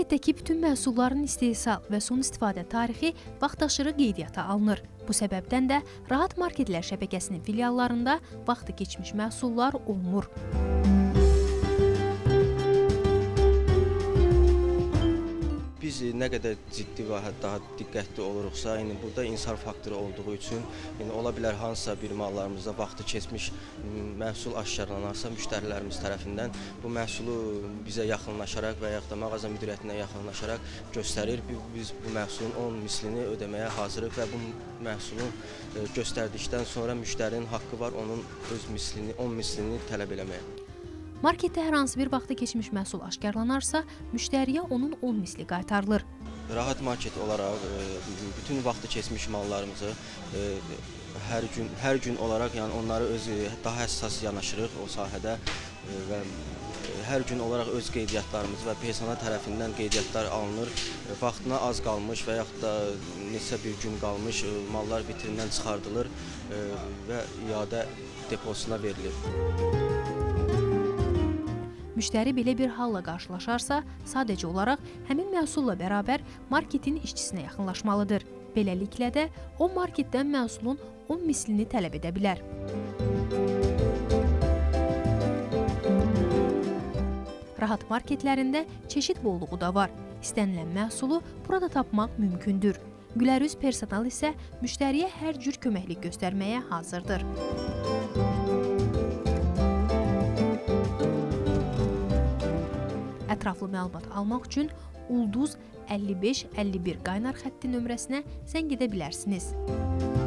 Əlbəttə ki, bütün məhsulların istehsal və son istifadə tarixi vaxtaşırı qeydiyyata alınır. Bu səbəbdən də Rahat Marketlər şəbəkəsinin filiallarında vaxtı keçmiş məhsullar olmur. Biz nə qədər ciddi və daha diqqətli oluruqsa, burada insan faktoru olduğu üçün ola bilər hansısa bir mallarımızda vaxtı keçmiş məhsul aşkarlanarsa müştərilərimiz tərəfindən bu məhsulu bizə yaxınlaşaraq və yaxud da mağaza müdiriyyətinə yaxınlaşaraq göstərir. Biz bu məhsulun 10 mislini ödəməyə hazırıq və bu məhsulu göstərdikdən sonra müştərinin haqqı var onun öz mislini, 10 mislini tələb eləməyə. Marketdə hər hansı bir vaxtı keçmiş məhsul aşkarlanarsa, müştəriyə onun 10 misli qaytarılır. Rahat Market olaraq bütün vaxtı keçmiş mallarımızı hər gün olaraq, yəni onları daha həssas yanaşırıq o sahədə və hər gün olaraq öz qeydiyyatlarımız və personel tərəfindən qeydiyyatlar alınır. Vaxtına az qalmış və yaxud da neçə bir gün qalmış mallar vitrindən çıxardılır və iade deposuna verilir. Müştəri belə bir halla qarşılaşarsa, sadəcə olaraq həmin məhsulla bərabər marketin işçisinə yaxınlaşmalıdır. Beləliklə də o marketdən məhsulun 10 mislini tələb edə bilər. Rahat marketlərində çeşid bolluğu da var. İstənilən məhsulu burada tapmaq mümkündür. Gülərüz personal isə müştəriyə hər cür köməklik göstərməyə hazırdır. Ətraflı məlumat almaq üçün Ulduz 55 51 qaynar xətti nömrəsinə zəng edə bilərsiniz.